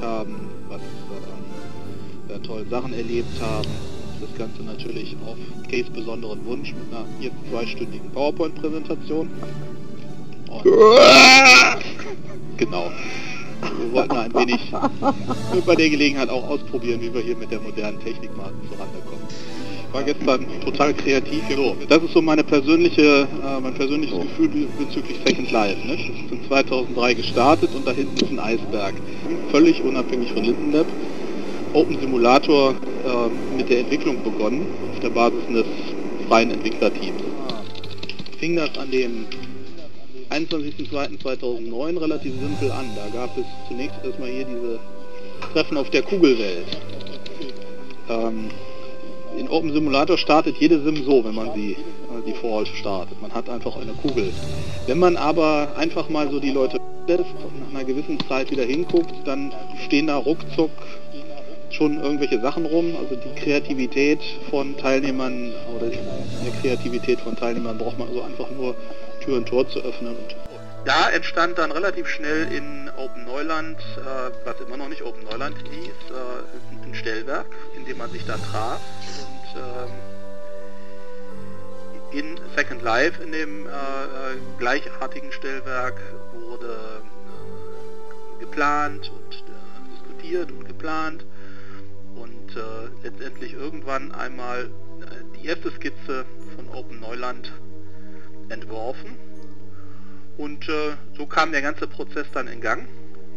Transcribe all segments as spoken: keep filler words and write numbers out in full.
haben, was wir an äh, tollen Sachen erlebt haben. Das Ganze natürlich auf Case besonderen Wunsch mit einer jetzt zweistündigen PowerPoint-Präsentation. Und genau. Wir wollten ein wenig bei der Gelegenheit auch ausprobieren, wie wir hier mit der modernen Technik mal zurande kommen. Ich war gestern total kreativ. So, das ist so meine persönliche, äh, mein persönliches Gefühl bezüglich Second Life. Ne? Das ist in zweitausenddrei gestartet und da hinten ist ein Eisberg. Völlig unabhängig von Linden Lab. Open Simulator äh, mit der Entwicklung begonnen, auf der Basis eines freien Entwicklerteams. Fing das an dem einundzwanzigsten zweiten zweitausendneun relativ simpel an. Da gab es zunächst erstmal hier diese Treffen auf der Kugelwelt. Ähm, in Open Simulator startet jede Sim so, wenn man sie äh, die Default startet. Man hat einfach eine Kugel. Wenn man aber einfach mal so die Leute lässt und nach einer gewissen Zeit wieder hinguckt, dann stehen da ruckzuck schon irgendwelche Sachen rum. Also die Kreativität von Teilnehmern oder die Kreativität von Teilnehmern braucht man also einfach nur Tür und Tor zu öffnen. Und da entstand dann relativ schnell in Open Neuland, äh, was immer noch nicht Open Neuland hieß, äh, ein Stellwerk, in dem man sich dann traf. Und ähm, in Second Life, in dem äh, gleichartigen Stellwerk, wurde äh, geplant und äh, diskutiert und geplant. Und äh, letztendlich irgendwann einmal äh, die erste Skizze von Open Neuland entworfen. Und äh, so kam der ganze Prozess dann in Gang.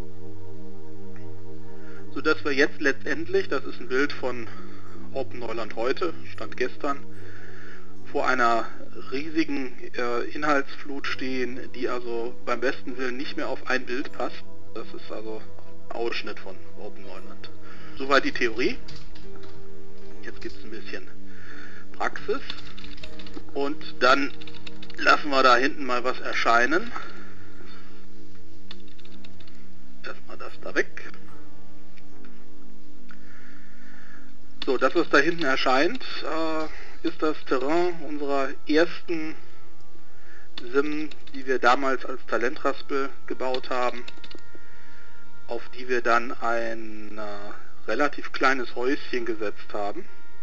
Sodass wir jetzt letztendlich, das ist ein Bild von Open Neuland heute, stand gestern, vor einer riesigen äh, Inhaltsflut stehen, die also beim besten Willen nicht mehr auf ein Bild passt. Das ist also ein Ausschnitt von Open Neuland. Soweit die Theorie. Jetzt gibt es ein bisschen Praxis. Und dann lassen wir da hinten mal was erscheinen. Erstmal das da weg. So, das, was da hinten erscheint, äh, ist das Terrain unserer ersten Sim, die wir damals als Talentraspel gebaut haben, auf die wir dann ein äh, relativ kleines Häuschen gesetzt haben.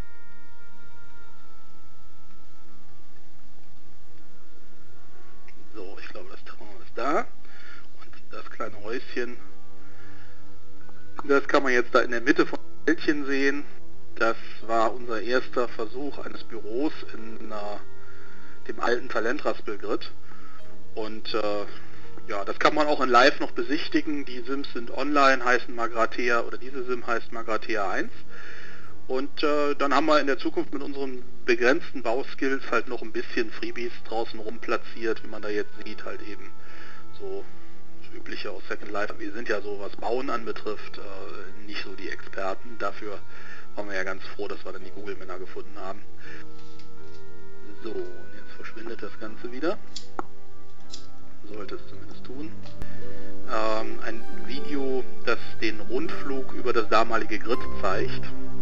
So, ich glaube, das Terrain ist da. Und das kleine Häuschen, das kann man jetzt da in der Mitte von dem Wäldchen sehen. Das war unser erster Versuch eines Büros in äh, dem alten Talentraspel-Grid. Und äh, ja, das kann man auch in Live noch besichtigen. Die Sims sind online, heißen Magrathea, oder diese Sim heißt Magrathea eins. Und äh, dann haben wir in der Zukunft mit unseren begrenzten Bauskills halt noch ein bisschen Freebies draußen rum platziert, wie man da jetzt sieht, halt eben so das Übliche aus Second Life. Wir sind ja so, was Bauen anbetrifft, äh, nicht so die Experten. Dafür waren wir ja ganz froh, dass wir dann die Google-Männer gefunden haben. So, und jetzt verschwindet das Ganze wieder. Sollte es zumindest tun. Ähm, ein Video, das den Rundflug über das damalige Grid zeigt.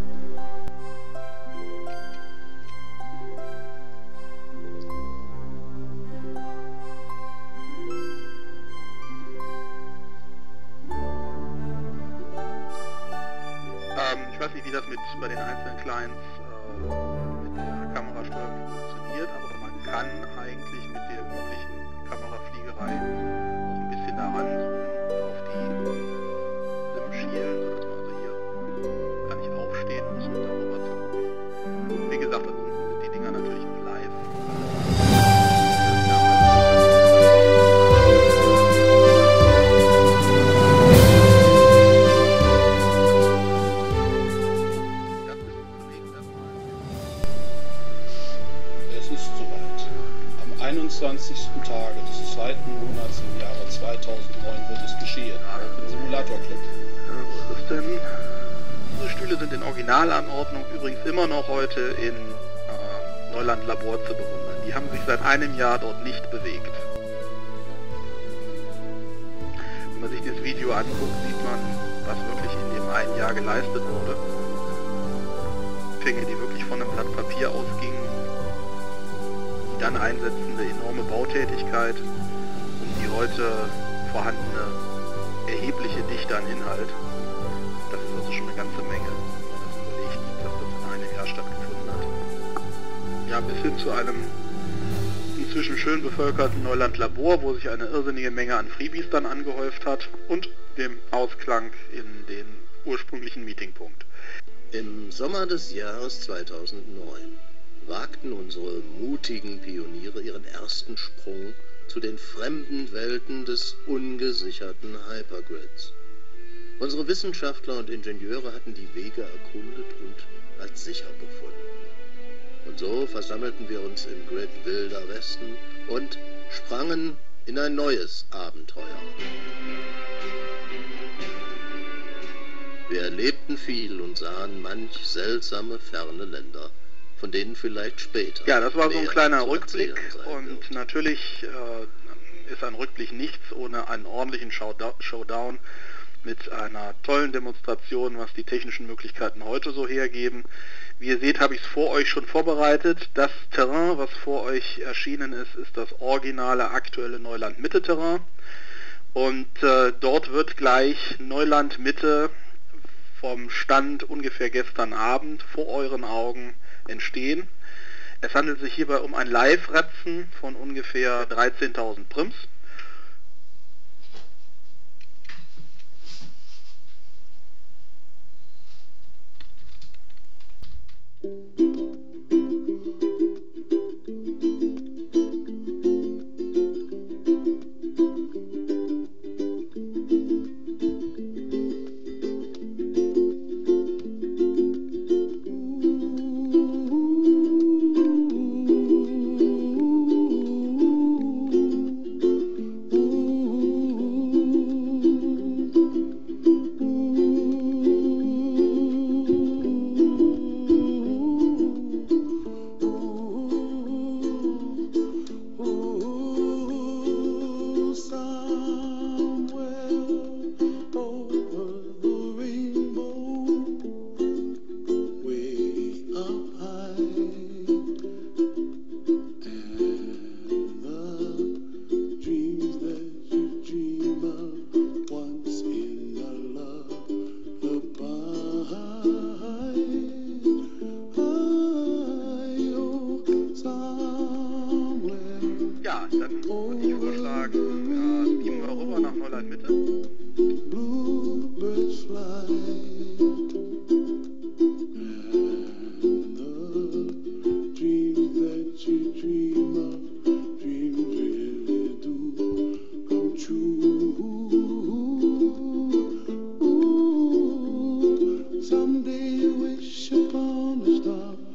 Ähm, ich weiß nicht, wie das mit bei den einzelnen Clients äh, mit der Kamerasteuerung funktioniert, aber man kann eigentlich mit der üblichen Kamerafliegerei auch ein bisschen daran zoomen und auf die Sim schielen, sodass man also hier gar nicht aufstehen muss, um darüber zu gucken. Wie gesagt, ansonsten sind die Dinger natürlich auch live. Es ist soweit. Am einundzwanzigsten Tage des zweiten Monats im Jahre zweitausendneun wird es geschehen. Open Simulator Club. Ja, wo ist es denn? Unsere Stühle sind in Originalanordnung, übrigens immer noch heute in äh, Neuland Labor zu bewundern. Die haben sich seit einem Jahr dort nicht bewegt. Wenn man sich das Video anguckt, sieht man, was wirklich in dem einen Jahr geleistet wurde. Fänge, die wirklich von einem Blatt Papier ausgingen, die dann einsetzende enorme Bautätigkeit und die heute vorhandene erhebliche Dichte an Inhalt. eine ganze Menge, wenn man das überlegt, dass das in einem Jahr stattgefunden hat. Ja, bis hin zu einem inzwischen schön bevölkerten Neuland-Labor, wo sich eine irrsinnige Menge an Freebies dann angehäuft hat, und dem Ausklang in den ursprünglichen Meetingpunkt. Im Sommer des Jahres zweitausendneun wagten unsere mutigen Pioniere ihren ersten Sprung zu den fremden Welten des ungesicherten Hypergrids. Unsere Wissenschaftler und Ingenieure hatten die Wege erkundet und als sicher befunden. Und so versammelten wir uns im Grid Wilder Westen und sprangen in ein neues Abenteuer. Wir erlebten viel und sahen manch seltsame, ferne Länder, von denen vielleicht später... Ja, das war so ein kleiner Rückblick, und natürlich äh, ist ein Rückblick nichts ohne einen ordentlichen Showdown mit einer tollen Demonstration, was die technischen Möglichkeiten heute so hergeben. Wie ihr seht, habe ich es vor euch schon vorbereitet. Das Terrain, was vor euch erschienen ist, ist das originale aktuelle Neuland-Mitte-Terrain. Und äh, dort wird gleich Neuland-Mitte vom Stand ungefähr gestern Abend vor euren Augen entstehen. Es handelt sich hierbei um ein Live-Ratzen von ungefähr dreizehntausend Prims. Ja, dann würde ich vorschlagen, ja, beamen wir rüber nach Neuland-Mitte. Someday you wish upon a star.